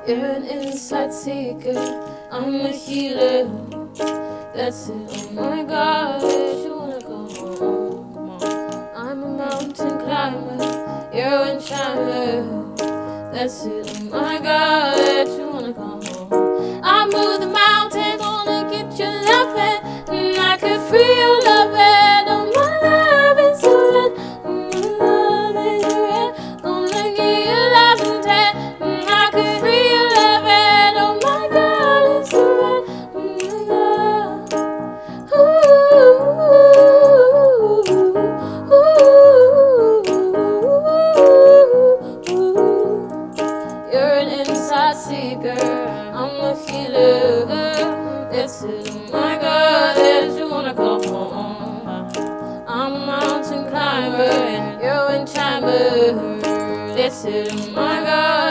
You're an insight seeker, I'm a healer. That's it, oh my God, you wanna go home. I'm a mountain climber, you're a chimer. That's it, oh my God, you wanna go home. I move the mountains, wanna get you loving, and I can free your loving. Oh my love is so red, oh my love is red. Gonna give you love and ten, and I can free your loving. Oh my God, it's so red, oh my God. You're an inside seeker, I'm a healer. That's it, oh my God, that you wanna go home. I'm a mountain climber and you're in chimer. That's it, oh my God.